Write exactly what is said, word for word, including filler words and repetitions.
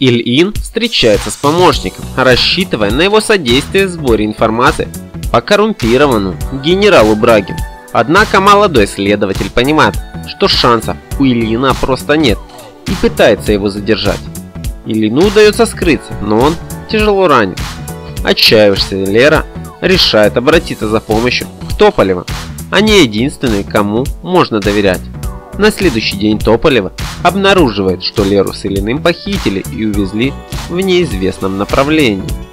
Ильин встречается с помощником, рассчитывая на его содействие в сборе информации по коррумпированному генералу Брагину. Однако молодой следователь понимает, что шансов у Ильина просто нет, и пытается его задержать. Ильину удается скрыться, но он тяжело ранен. Отчаявшаяся Лера решает обратиться за помощью к Тополеву. Они единственные, кому можно доверять. На следующий день Тополева обнаруживает, что Леру с Ильиным похитили и увезли в неизвестном направлении.